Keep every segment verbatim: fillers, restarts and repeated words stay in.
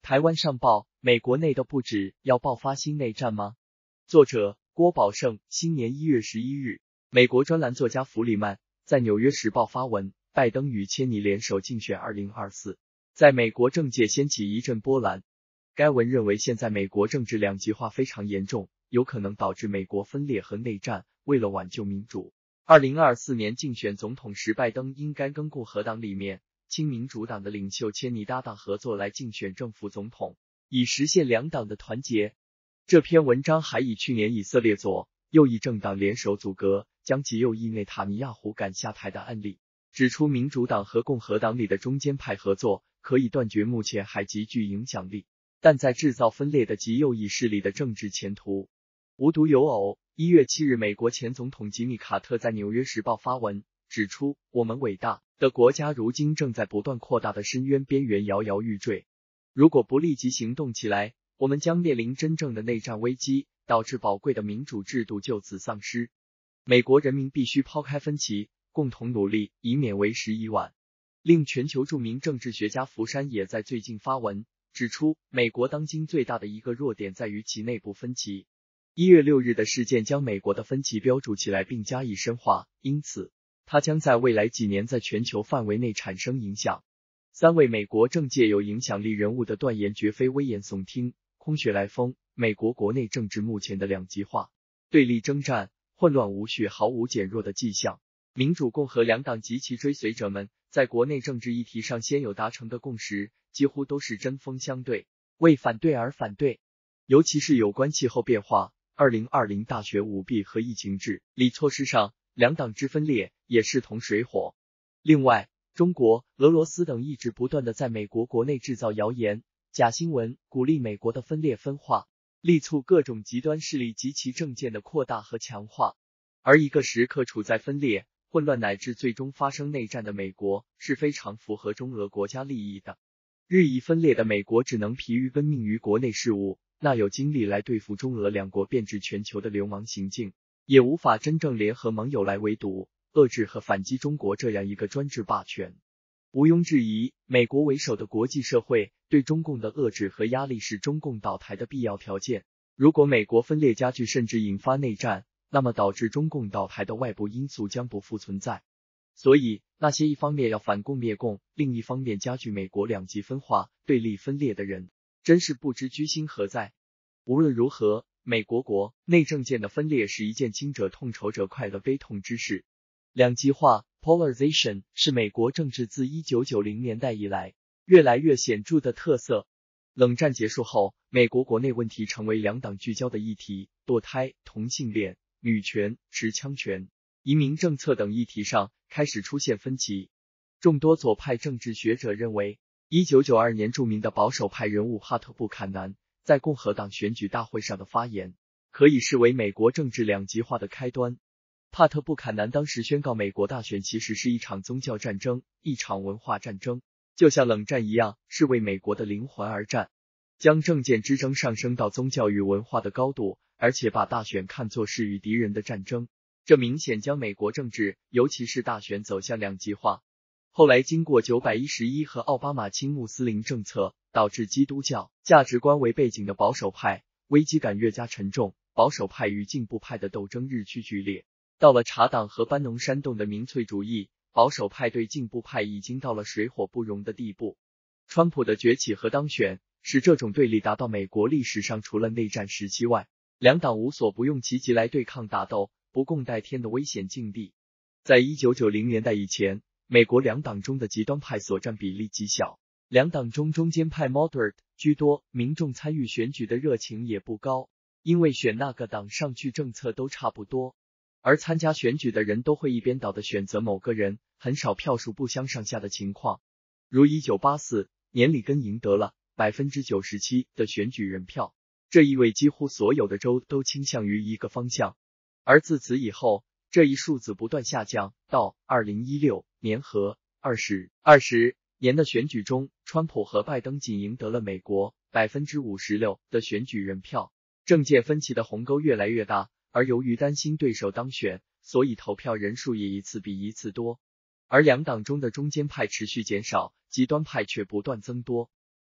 台湾上报，美国内的不止要爆发新内战吗？作者郭宝胜。新年一月十一日，美国专栏作家弗里曼在纽约时报发文，拜登与千尼联手竞选二零二四，在美国政界掀起一阵波澜。该文认为现在美国政治两极化非常严重，有可能导致美国分裂和内战。为了挽救民主，二零二四年竞选总统时，拜登应该跟共和党里面亲民主党的领袖千尼搭档合作来竞选正副总统，以实现两党的团结。这篇文章还以去年以色列左右翼政党联手阻隔，将其右翼内塔尼亚胡赶下台的案例，指出民主党和共和党里的中间派合作可以断绝目前还极具影响力，但在制造分裂的极右翼势力的政治前途。无独有偶，一月七日，美国前总统吉米·卡特在《纽约时报》发文，指出我们伟大的国家如今正在不断扩大的深渊边缘摇摇欲坠，如果不立即行动起来，我们将面临真正的内战危机，导致宝贵的民主制度就此丧失。美国人民必须抛开分歧，共同努力，以免为时已晚。另全球著名政治学家福山也在最近发文，指出美国当今最大的一个弱点在于其内部分歧。一月六日的事件将美国的分歧标注起来并加以深化，因此它将在未来几年在全球范围内产生影响。三位美国政界有影响力人物的断言绝非危言耸听，空穴来风。美国国内政治目前的两极化、对立征战、混乱无序，毫无减弱的迹象。民主共和两党及其追随者们在国内政治议题上先有达成的共识，几乎都是针锋相对，为反对而反对。尤其是有关气候变化、二零二零大选舞弊和疫情治理措施上，两党之分裂也势同水火。另外，中国、俄罗斯等一直不断的在美国国内制造谣言、假新闻，鼓励美国的分裂分化，力促各种极端势力及其政见的扩大和强化。而一个时刻处在分裂、混乱乃至最终发生内战的美国，是非常符合中俄国家利益的。日益分裂的美国只能疲于奔命于国内事务，哪有精力来对付中俄两国遍治全球的流氓行径，也无法真正联合盟友来围堵、遏制和反击中国这样一个专制霸权。毋庸置疑，美国为首的国际社会对中共的遏制和压力是中共倒台的必要条件。如果美国分裂加剧甚至引发内战，那么导致中共倒台的外部因素将不复存在。所以，那些一方面要反共灭共，另一方面加剧美国两极分化、对立分裂的人，真是不知居心何在。无论如何，美国国内政见的分裂是一件亲者痛仇者快的悲痛之事。两极化 polarization 是美国政治自一九九零年代以来越来越显著的特色。冷战结束后，美国国内问题成为两党聚焦的议题，堕胎、同性恋、女权、持枪权、移民政策等议题上开始出现分歧。众多左派政治学者认为，一九九二年著名的保守派人物帕特·布坎南在共和党选举大会上的发言，可以视为美国政治两极化的开端。帕特·布坎南当时宣告，美国大选其实是一场宗教战争，一场文化战争，就像冷战一样，是为美国的灵魂而战，将政见之争上升到宗教与文化的高度，而且把大选看作是与敌人的战争。这明显将美国政治，尤其是大选走向两极化。后来经过九百一十一和奥巴马亲穆斯林政策，导致基督教价值观为背景的保守派危机感越加沉重，保守派与进步派的斗争日趋剧烈。到了茶党和班农煽动的民粹主义，保守派对进步派已经到了水火不容的地步。川普的崛起和当选，使这种对立达到美国历史上除了内战时期外，两党无所不用其极来对抗打斗，不共戴天的危险境地。在一九九零年代以前，美国两党中的极端派所占比例极小，两党中中间派 moderate 居多，民众参与选举的热情也不高，因为选那个党上去政策都差不多，而参加选举的人都会一边倒的选择某个人，很少票数不相上下的情况。如一九八四年里根赢得了 百分之九十七 的选举人票，这意味几乎所有的州都倾向于一个方向。而自此以后，这一数字不断下降，到二零一六年和二十年的选举中，川普和拜登仅赢得了美国 百分之五十六 的选举人票，政见分歧的鸿沟越来越大，而由于担心对手当选，所以投票人数也一次比一次多。而两党中的中间派持续减少，极端派却不断增多。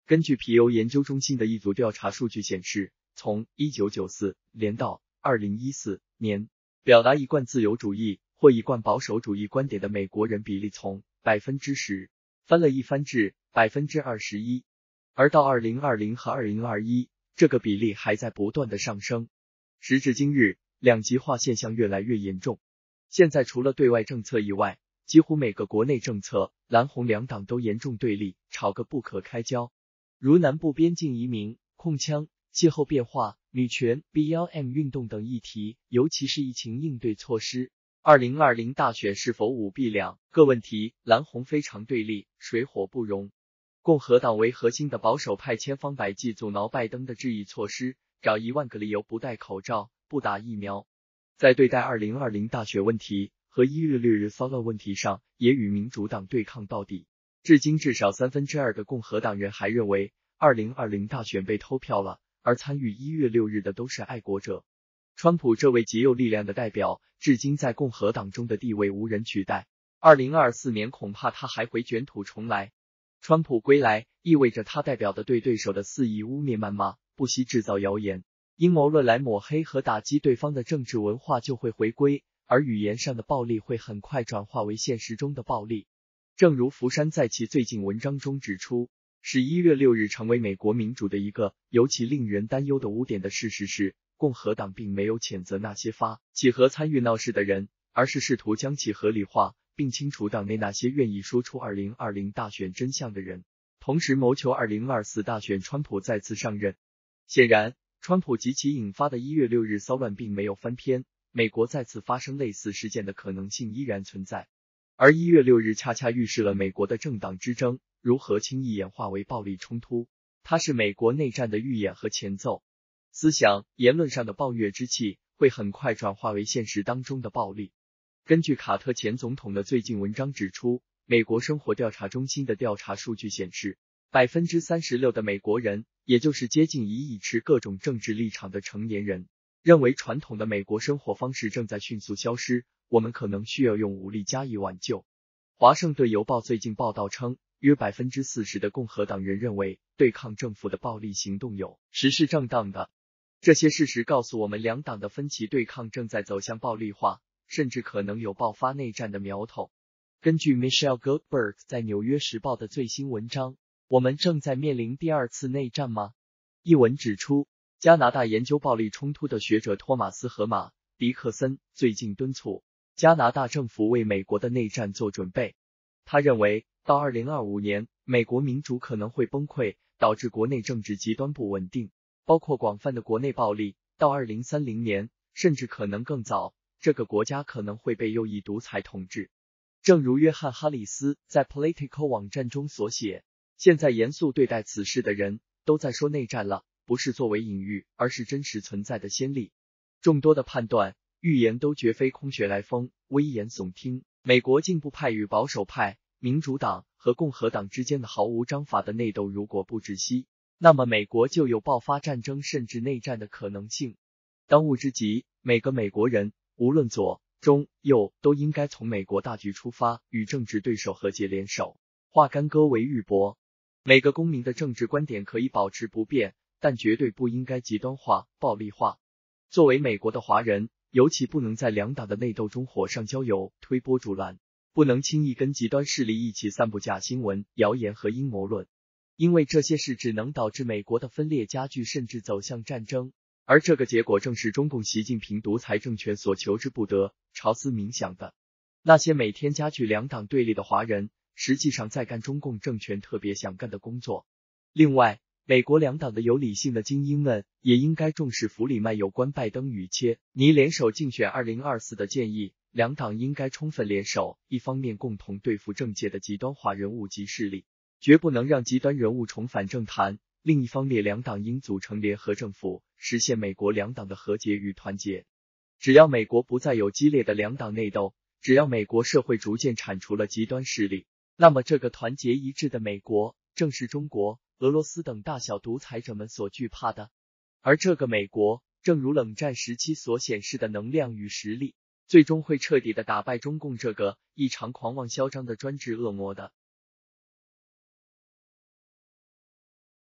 根据皮尤研究中心的一组调查数据显示，从一九九四年到二零一四年，表达一贯自由主义或一贯保守主义观点的美国人比例从百分之十翻了一番至百分之二十一，而到二零二零和二零二一，这个比例还在不断的上升。时至今日，两极化现象越来越严重。现在除了对外政策以外，几乎每个国内政策，蓝红两党都严重对立，吵个不可开交。如南部边境移民、控枪、气候变化、女权、B L M 运动等议题，尤其是疫情应对措施。二零二零大选是否舞弊两个问题，蓝红非常对立，水火不容。共和党为核心的保守派千方百计阻挠拜登的治疫措施，找一万个理由不戴口罩、不打疫苗。在对待二零二零大选问题和一月六日骚乱问题上，也与民主党对抗到底。至今至少三分之二的共和党人还认为二零二零大选被偷票了，而参与一月六日的都是爱国者。川普这位极右力量的代表，至今在共和党中的地位无人取代。二零二四年恐怕他还会卷土重来。川普归来，意味着他代表的对对手的肆意污蔑谩骂，不惜制造谣言、阴谋论来抹黑和打击对方的政治文化就会回归，而语言上的暴力会很快转化为现实中的暴力。正如福山在其最近文章中指出，使一月六日成为美国民主的一个尤其令人担忧的污点的事实是，共和党并没有谴责那些发起和参与闹事的人，而是试图将其合理化，并清除党内那些愿意说出二零二零大选真相的人，同时谋求二零二四大选川普再次上任。显然，川普及其引发的一月六日骚乱并没有翻篇，美国再次发生类似事件的可能性依然存在。而一月六日恰恰预示了美国的政党之争如何轻易演化为暴力冲突，它是美国内战的预演和前奏。思想、言论上的暴虐之气会很快转化为现实当中的暴力。根据卡特前总统的最近文章指出，美国生活调查中心的调查数据显示， 百分之三十六 的美国人，也就是接近一亿持各种政治立场的成年人，认为传统的美国生活方式正在迅速消失，我们可能需要用武力加以挽救。华盛顿邮报最近报道称，约 百分之四十 的共和党人认为对抗政府的暴力行动有时是正当的。这些事实告诉我们，两党的分歧对抗正在走向暴力化，甚至可能有爆发内战的苗头。根据 Michelle Goldberg 在纽约时报的最新文章，我们正在面临第二次内战吗？一文指出，加拿大研究暴力冲突的学者托马斯·荷马·迪克森最近敦促加拿大政府为美国的内战做准备。他认为，到二零二五年，美国民主可能会崩溃，导致国内政治极端不稳定，包括广泛的国内暴力。到二零三零年，甚至可能更早，这个国家可能会被右翼独裁统治。正如约翰·哈里斯在 Politico 网站中所写，现在严肃对待此事的人都在说内战了，不是作为隐喻，而是真实存在的先例。众多的判断、预言都绝非空穴来风、危言耸听。美国进步派与保守派、民主党和共和党之间的毫无章法的内斗如果不止息，那么美国就有爆发战争甚至内战的可能性。当务之急，每个美国人，无论左、中、右，都应该从美国大局出发，与政治对手和解联手，化干戈为玉帛。每个公民的政治观点可以保持不变，但绝对不应该极端化、暴力化。作为美国的华人，尤其不能在两党的内斗中火上浇油、推波助澜，不能轻易跟极端势力一起散布假新闻、谣言和阴谋论，因为这些事只能导致美国的分裂加剧，甚至走向战争。而这个结果正是中共习近平独裁政权所求之不得。朝思冥想的那些每天加剧两党对立的华人，实际上在干中共政权特别想干的工作。另外，美国两党的有理性的精英们也应该重视弗里曼有关拜登与切尼联手竞选二零二四的建议，两党应该充分联手，一方面共同对付政界的极端化人物及势力，绝不能让极端人物重返政坛。另一方面，两党应组成联合政府，实现美国两党的和解与团结。只要美国不再有激烈的两党内斗，只要美国社会逐渐铲除了极端势力，那么这个团结一致的美国，正是中国、俄罗斯等大小独裁者们所惧怕的。而这个美国，正如冷战时期所显示的能量与实力，最终会彻底的打败中共这个异常狂妄嚣张的专制恶魔的。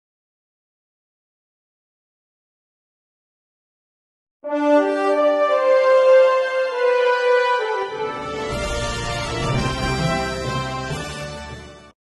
拜。